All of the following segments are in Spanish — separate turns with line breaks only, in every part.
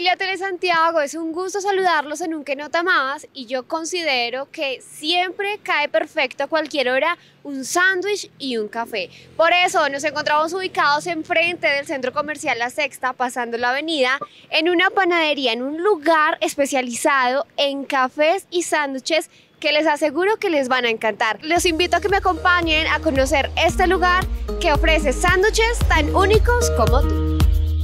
Familia Tele Santiago, es un gusto saludarlos en un Que Nota Más y yo considero que siempre cae perfecto a cualquier hora un sándwich y un café. Por eso nos encontramos ubicados enfrente del Centro Comercial La Sexta, pasando la avenida, en una panadería, en un lugar especializado en cafés y sándwiches que les aseguro que les van a encantar. Los invito a que me acompañen a conocer este lugar que ofrece sándwiches tan únicos como tú.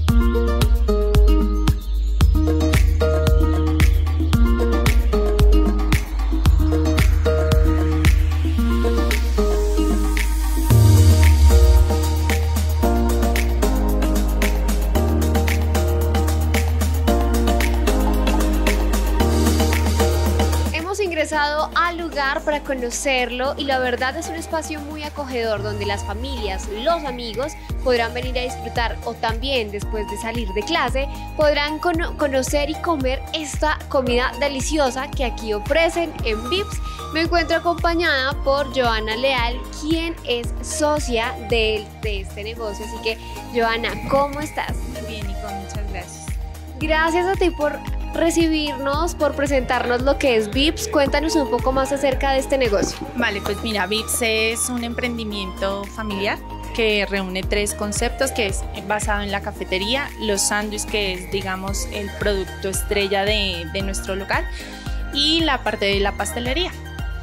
Ingresado al lugar para conocerlo y la verdad es un espacio muy acogedor donde las familias, los amigos podrán venir a disfrutar o también después de salir de clase podrán conocer y comer esta comida deliciosa que aquí ofrecen en Vips. Me encuentro acompañada por Joana Leal, quien es socia de este negocio, así que Joana, ¿cómo estás?
Bien, Nico, muchas gracias.
Gracias a ti por recibirnos, por presentarnos lo que es Vips. Cuéntanos un poco más acerca de este negocio.
Vale, pues mira, Vips es un emprendimiento familiar que reúne tres conceptos, que es basado en la cafetería, los sándwiches, que es, digamos, el producto estrella de nuestro local, y la parte de la pastelería.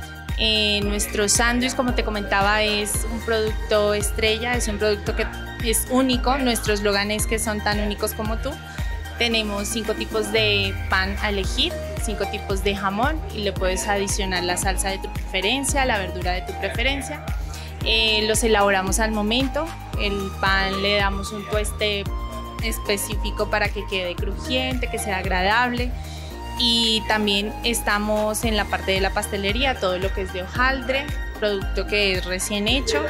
Nuestro sándwich, como te comentaba, es un producto estrella, es un producto que es único. Nuestro eslogan es que son tan únicos como tú. Tenemos 5 tipos de pan a elegir, 5 tipos de jamón y le puedes adicionar la salsa de tu preferencia, la verdura de tu preferencia. Los elaboramos al momento, el pan le damos un tueste específico para que quede crujiente, que sea agradable. Y también estamos en la parte de la pastelería, todo lo que es de hojaldre, producto que es recién hecho.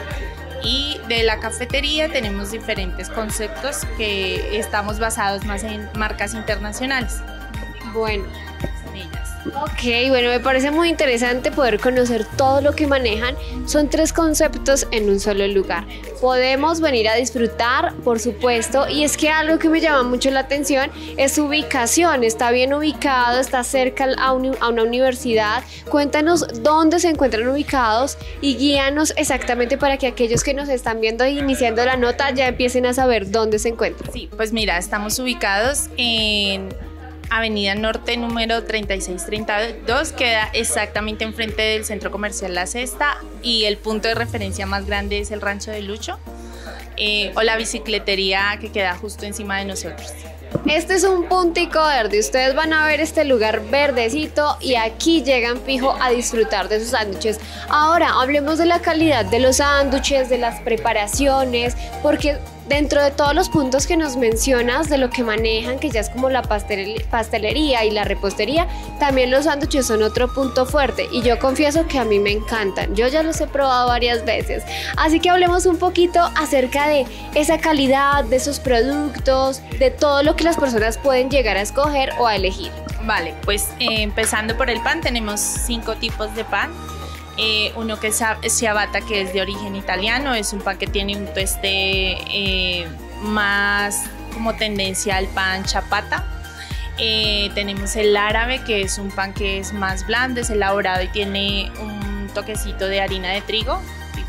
Y de la cafetería tenemos diferentes conceptos que estamos basados más en marcas internacionales.
Bueno,
son ellas.
Ok, bueno, me parece muy interesante poder conocer todo lo que manejan. Son 3 conceptos en un solo lugar. Podemos venir a disfrutar, por supuesto, y es que algo que me llama mucho la atención es su ubicación. Está bien ubicado, está cerca a una universidad. Cuéntanos dónde se encuentran ubicados y guíanos exactamente para que aquellos que nos están viendo e iniciando la nota ya empiecen a saber dónde se encuentran.
Sí, pues mira, estamos ubicados en Avenida Norte número 3632, queda exactamente enfrente del Centro Comercial La Sexta, y el punto de referencia más grande es el Rancho de Lucho, o la bicicletería que queda justo encima de nosotros.
Este es un puntico verde, ustedes van a ver este lugar verdecito y aquí llegan fijo a disfrutar de sus sándwiches. Ahora hablemos de la calidad de los sándwiches, de las preparaciones, porque dentro de todos los puntos que nos mencionas de lo que manejan, que ya es como la pastelería y la repostería, también los sándwiches son otro punto fuerte y yo confieso que a mí me encantan. Yo ya los he probado varias veces, así que hablemos un poquito acerca de esa calidad, de esos productos, de todo lo que las personas pueden llegar a escoger o a elegir.
Vale, pues empezando por el pan, tenemos 5 tipos de pan. Uno que es ciabatta, que es de origen italiano, es un pan que tiene un tueste más como tendencia al pan chapata. Tenemos el árabe, que es un pan que es más blando, es elaborado y tiene un toquecito de harina de trigo,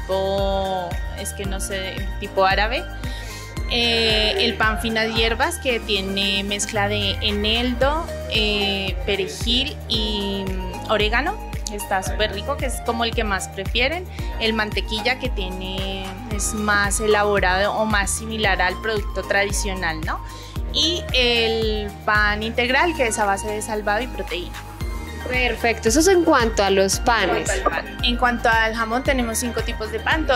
tipo árabe. El pan finas hierbas, que tiene mezcla de eneldo, perejil y orégano. Está súper rico, que es como el que más prefieren. El mantequilla, que es más elaborado o más similar al producto tradicional, ¿no? Y el pan integral, que es a base de salvado y proteína.
Perfecto, eso es en cuanto a los panes.
En cuanto al jamón, tenemos 5 tipos de pan,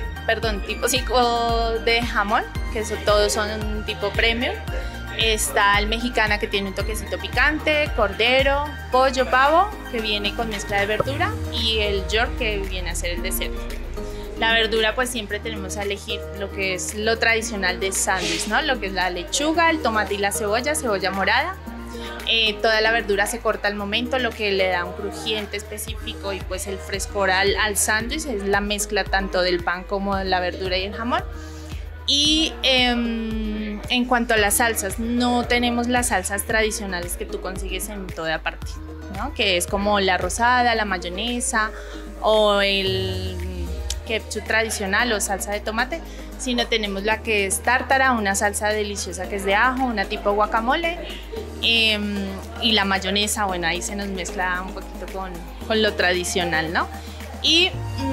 5 de jamón, que todos son tipo premium. Está el mexicana, que tiene un toquecito picante, cordero, pollo, pavo, que viene con mezcla de verdura, y el york, que viene a ser el desierto. La verdura, pues siempre tenemos a elegir lo que es lo tradicional de sándwich, ¿no? Lo que es la lechuga, el tomate y la cebolla morada. Toda la verdura se corta al momento, lo que le da un crujiente específico y pues el frescor al sándwich es la mezcla tanto del pan como de la verdura y el jamón. Y en cuanto a las salsas, no tenemos las salsas tradicionales que tú consigues en toda parte, ¿no? Que es como la rosada, la mayonesa o el ketchup tradicional o salsa de tomate, sino tenemos la que es tártara, una salsa deliciosa que es de ajo, una tipo guacamole, y la mayonesa, bueno, ahí se nos mezcla un poquito con lo tradicional, ¿no? Y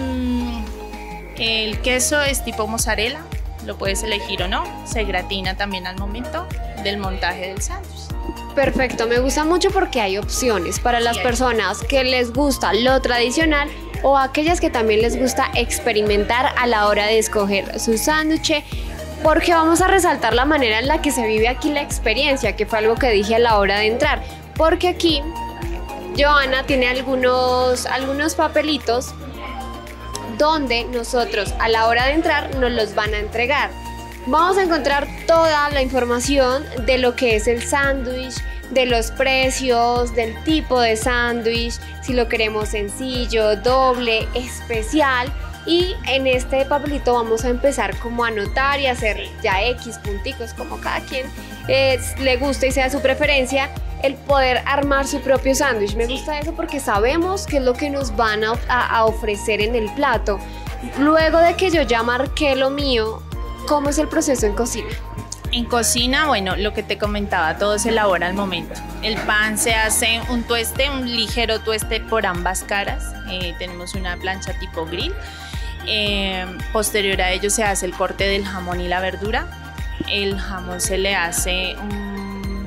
el queso es tipo mozzarella, lo puedes elegir o no, se gratina también al momento del montaje del sándwich.
Perfecto, me gusta mucho porque hay opciones para las personas que les gusta lo tradicional o aquellas que también les gusta experimentar a la hora de escoger su sándwich, porque vamos a resaltar la manera en la que se vive aquí la experiencia, que fue algo que dije a la hora de entrar, porque aquí Johanna tiene algunos papelitos donde nosotros a la hora de entrar nos los van a entregar. Vamos a encontrar toda la información de lo que es el sándwich, de los precios, del tipo de sándwich, si lo queremos sencillo, doble, especial. Y en este papelito vamos a empezar como a anotar y hacer ya X punticos, como cada quien le gusta y sea su preferencia, el poder armar su propio sándwich. Me gusta eso porque sabemos qué es lo que nos van a ofrecer en el plato. Luego de que yo ya marqué lo mío, ¿cómo es el proceso en cocina?
En cocina, bueno, lo que te comentaba, todo se elabora al momento. El pan se hace un tueste, un ligero tueste por ambas caras. Tenemos una plancha tipo grill. Posterior a ello se hace el corte del jamón y la verdura. El jamón se le hace un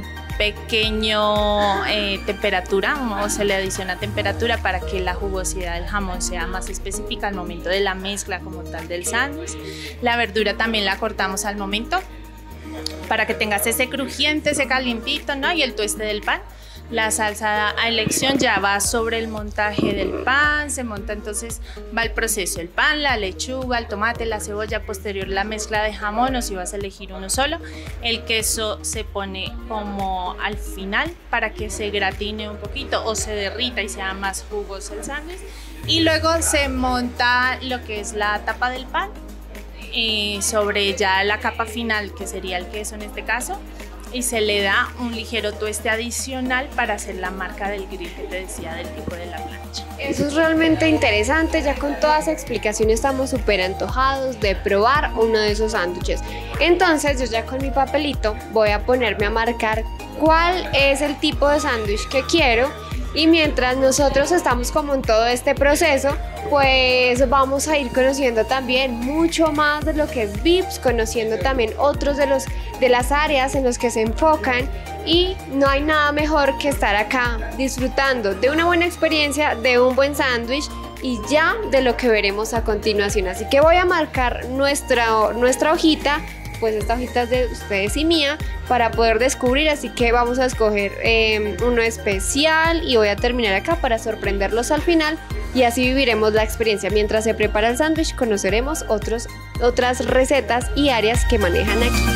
pequeño temperatura, o se le adiciona temperatura para que la jugosidad del jamón sea más específica al momento de la mezcla como tal del sándwich. La verdura también la cortamos al momento para que tengas ese crujiente, ese calientito, ¿no? Y el tueste del pan. La salsa a elección ya va sobre el montaje del pan, se monta, entonces va el proceso: el pan, la lechuga, el tomate, la cebolla, posterior la mezcla de jamón o si vas a elegir uno solo. El queso se pone como al final para que se gratine un poquito o se derrita y sea más jugoso el sándwich. Y luego se monta lo que es la tapa del pan sobre ya la capa final, que sería el queso en este caso, y se le da un ligero tueste adicional para hacer la marca del grill que te decía, del tipo de la plancha.
Eso es realmente interesante. Ya con toda esa explicación estamos súper antojados de probar uno de esos sándwiches. Entonces yo ya con mi papelito voy a ponerme a marcar cuál es el tipo de sándwich que quiero, y mientras nosotros estamos como en todo este proceso, pues vamos a ir conociendo también mucho más de lo que es Vips, conociendo también otros de las áreas en los que se enfocan, y no hay nada mejor que estar acá disfrutando de una buena experiencia, de un buen sándwich y ya de lo que veremos a continuación. Así que voy a marcar nuestra hojita, pues esta hojita es de ustedes y mía, para poder descubrir, así que vamos a escoger uno especial y voy a terminar acá para sorprenderlos al final, y así viviremos la experiencia. Mientras se prepara el sándwich conoceremos otras recetas y áreas que manejan aquí.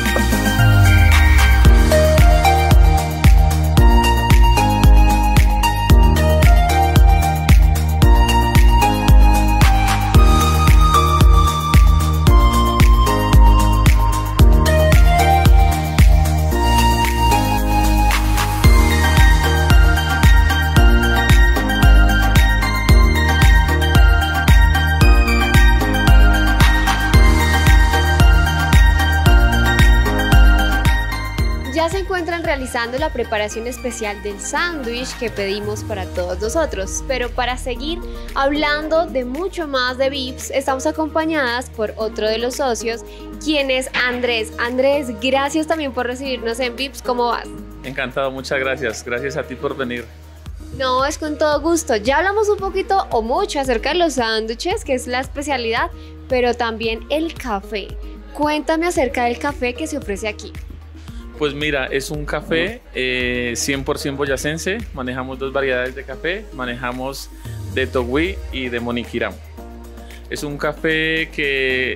Se encuentran realizando la preparación especial del sándwich que pedimos para todos nosotros, pero para seguir hablando de mucho más de Vips, estamos acompañadas por otro de los socios, quien es Andrés. Andrés, gracias también por recibirnos en Vips. ¿Cómo vas?
Encantado, muchas gracias. Gracias a ti por venir.
No, es con todo gusto. Ya hablamos un poquito o mucho acerca de los sándwiches, que es la especialidad, pero también el café. Cuéntame acerca del café que se ofrece aquí.
Pues mira, es un café 100% boyacense. Manejamos dos variedades de café. Manejamos de Togui y de Moniquirá. Es un café que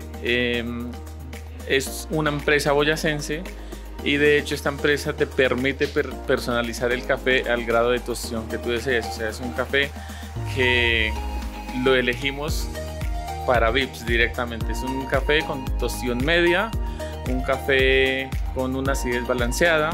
es una empresa boyacense, y de hecho esta empresa te permite personalizar el café al grado de tostión que tú desees. O sea, es un café que lo elegimos para Vips directamente. Es un café con tostión media, un café con una acidez balanceada.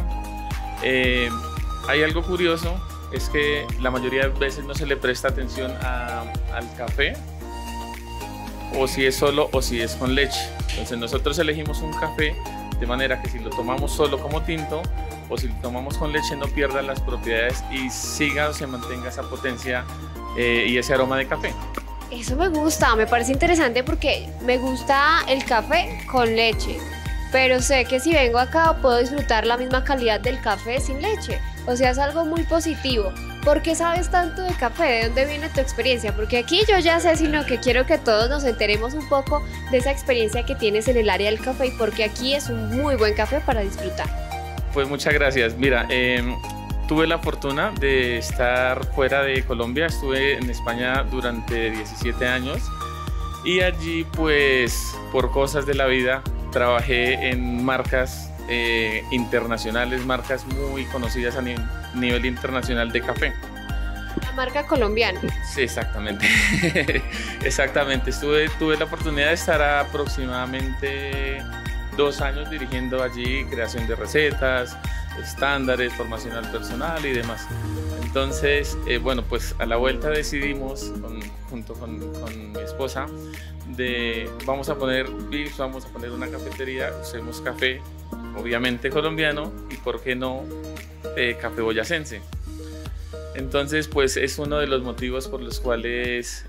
Hay algo curioso, es que la mayoría de veces no se le presta atención al café, o si es solo o si es con leche. Entonces nosotros elegimos un café de manera que si lo tomamos solo como tinto o si lo tomamos con leche no pierda las propiedades y siga o se mantenga esa potencia y ese aroma de café.
Eso me gusta, me parece interesante porque me gusta el café con leche, pero sé que si vengo acá puedo disfrutar la misma calidad del café sin leche. O sea, es algo muy positivo. ¿Por qué sabes tanto de café? ¿De dónde viene tu experiencia? Porque aquí yo ya sé, sino que quiero que todos nos enteremos un poco de esa experiencia que tienes en el área del café y porque aquí es un muy buen café para disfrutar.
Pues muchas gracias. Mira, tuve la fortuna de estar fuera de Colombia, estuve en España durante 17 años y allí pues por cosas de la vida trabajé en marcas internacionales, marcas muy conocidas a nivel internacional de café.
La marca colombiana.
Sí, exactamente. Exactamente. Tuve la oportunidad de estar aproximadamente 2 años dirigiendo allí creación de recetas, estándares, formación al personal y demás. Entonces, bueno, pues a la vuelta decidimos, junto con mi esposa, vamos a poner Vips, vamos a poner una cafetería, usemos café, obviamente colombiano, y por qué no café boyacense. Entonces, pues es uno de los motivos por los cuales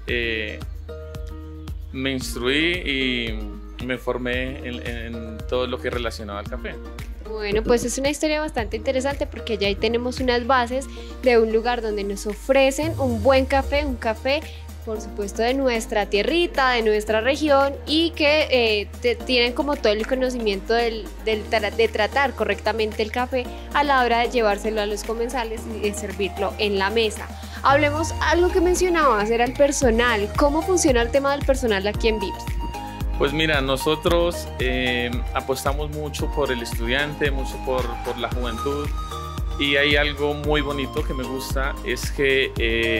me instruí y me formé en todo lo que relacionaba al café.
Bueno, pues es una historia bastante interesante porque ya ahí tenemos unas bases de un lugar donde nos ofrecen un buen café, un café por supuesto de nuestra tierrita, de nuestra región y que tienen como todo el conocimiento de tratar correctamente el café a la hora de llevárselo a los comensales y de servirlo en la mesa. Hablemos algo que mencionabas, era el personal. ¿Cómo funciona el tema del personal aquí en Vips?
Pues mira, nosotros apostamos mucho por el estudiante, mucho por la juventud y hay algo muy bonito que me gusta, es que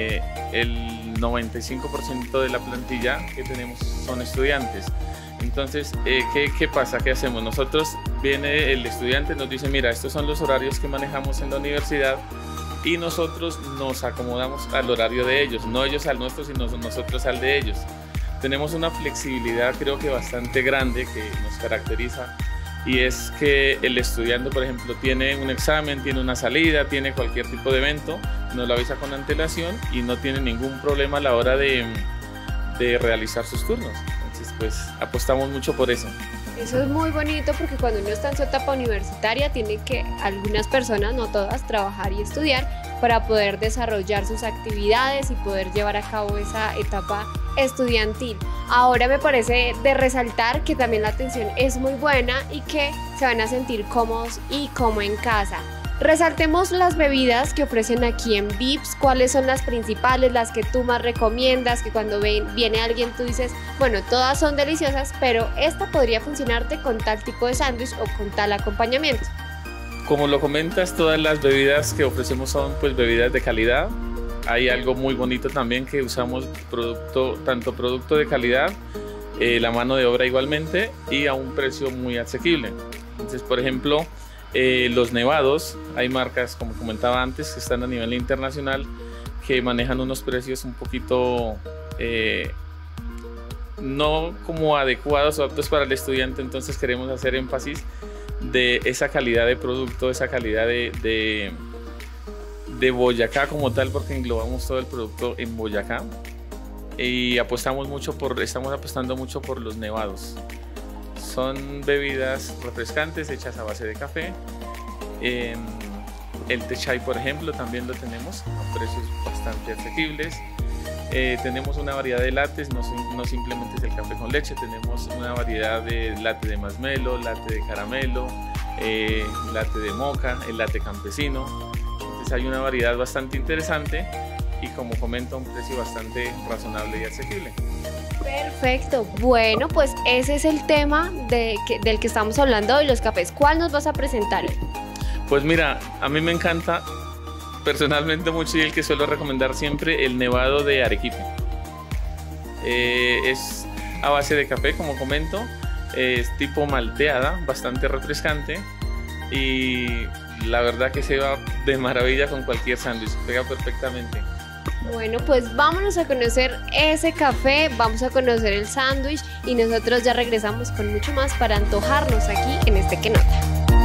el 95% de la plantilla que tenemos son estudiantes. Entonces, ¿qué pasa? ¿Qué hacemos? Nosotros, viene el estudiante, nos dice, mira, estos son los horarios que manejamos en la universidad y nosotros nos acomodamos al horario de ellos, no ellos al nuestro, sino nosotros al de ellos. Tenemos una flexibilidad creo que bastante grande que nos caracteriza y es que el estudiante, por ejemplo, tiene un examen, tiene una salida, tiene cualquier tipo de evento, nos lo avisa con antelación y no tiene ningún problema a la hora de realizar sus turnos. Entonces, pues apostamos mucho por eso.
Eso es muy bonito porque cuando uno está en su etapa universitaria tiene que algunas personas, no todas, trabajar y estudiar para poder desarrollar sus actividades y poder llevar a cabo esa etapa estudiantil. Ahora me parece de resaltar que también la atención es muy buena y que se van a sentir cómodos y como en casa. Resaltemos las bebidas que ofrecen aquí en Vips, cuáles son las principales, las que tú más recomiendas, que cuando viene alguien tú dices, bueno, todas son deliciosas, pero esta podría funcionarte con tal tipo de sándwich o con tal acompañamiento.
Como lo comentas, todas las bebidas que ofrecemos son pues bebidas de calidad. Hay algo muy bonito también que usamos tanto producto de calidad, la mano de obra igualmente y a un precio muy asequible. Entonces, por ejemplo, los nevados, hay marcas como comentaba antes que están a nivel internacional que manejan unos precios un poquito no como adecuados o aptos para el estudiante, entonces queremos hacer énfasis de esa calidad de producto, esa calidad de Boyacá como tal, porque englobamos todo el producto en Boyacá y estamos apostando mucho por los nevados. Son bebidas refrescantes hechas a base de café. El té chai, por ejemplo, también lo tenemos a precios bastante asequibles. Tenemos una variedad de lattes, no simplemente es el café con leche, tenemos una variedad de latte de masmelo, latte de caramelo, latte de moca, el latte campesino. Entonces hay una variedad bastante interesante y, como comento, a un precio bastante razonable y asequible.
Perfecto, bueno, pues ese es el tema del que estamos hablando hoy, los cafés. ¿Cuál nos vas a presentar hoy?
Pues mira, a mí me encanta personalmente mucho y el que suelo recomendar siempre, el nevado de Arequipe. Es a base de café, como comento, es tipo malteada, bastante refrescante y la verdad que se va de maravilla con cualquier sándwich, pega perfectamente.
Bueno, pues vámonos a conocer ese café, vamos a conocer el sándwich y nosotros ya regresamos con mucho más para antojarnos aquí en este Que Nota.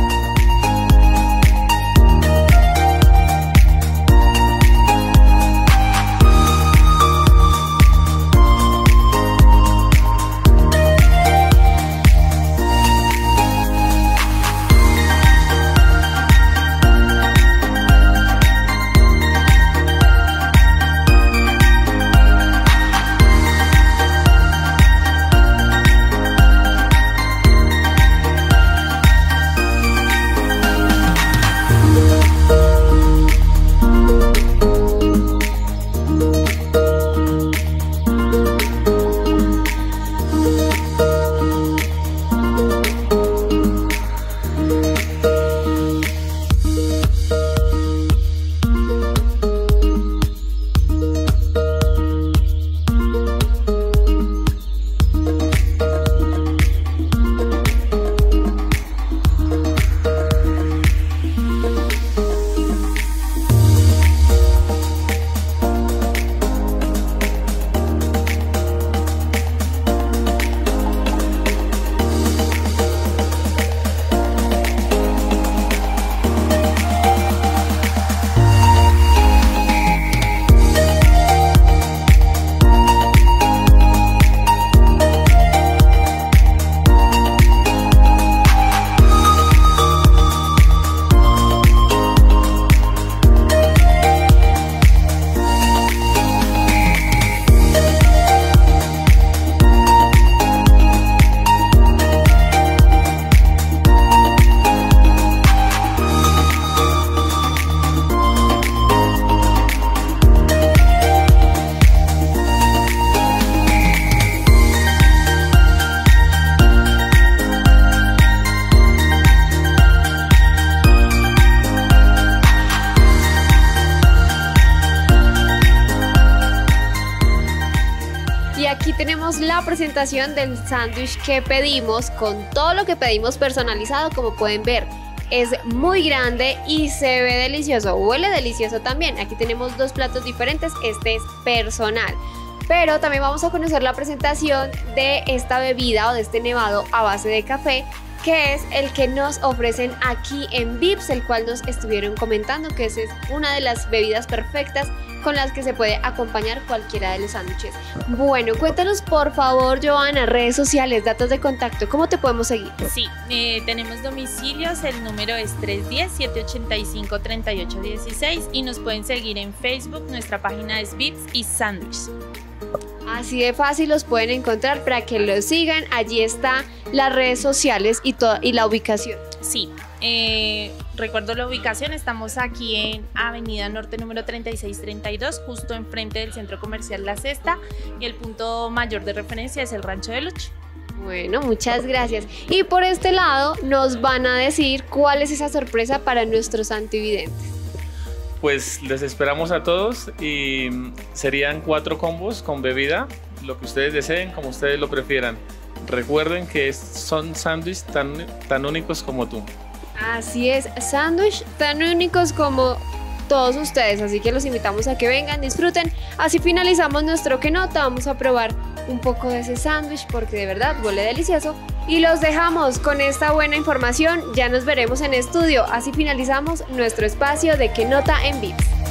Y aquí tenemos la presentación del sándwich que pedimos con todo lo que pedimos personalizado. Como pueden ver, es muy grande y se ve delicioso, huele delicioso también. Aquí tenemos dos platos diferentes, este es personal. Pero también vamos a conocer la presentación de esta bebida o de este nevado a base de café, que es el que nos ofrecen aquí en Vips, el cual nos estuvieron comentando que es una de las bebidas perfectas con las que se puede acompañar cualquiera de los sándwiches. Bueno, cuéntanos por favor, Joana, redes sociales, datos de contacto, ¿cómo te podemos seguir?
Sí, tenemos domicilios, el número es 310-785-3816 y nos pueden seguir en Facebook, nuestra página es Vips y Sándwiches.
Así de fácil los pueden encontrar para que los sigan. Allí están las redes sociales y la ubicación.
Sí, recuerdo la ubicación, estamos aquí en Avenida Norte número 3632, justo enfrente del Centro Comercial La Cesta, y el punto mayor de referencia es el Rancho de Luche.
Bueno, muchas gracias. Y por este lado nos van a decir cuál es esa sorpresa para nuestros antividentes.
Pues les esperamos a todos y serían 4 combos con bebida, lo que ustedes deseen, como ustedes lo prefieran. Recuerden que son sándwiches tan únicos como tú.
Así es, sándwich tan únicos como todos ustedes, así que los invitamos a que vengan, disfruten. Así finalizamos nuestro Que Nota, vamos a probar un poco de ese sándwich porque de verdad huele delicioso. Y los dejamos con esta buena información, ya nos veremos en estudio. Así finalizamos nuestro espacio de Que Nota en Vips.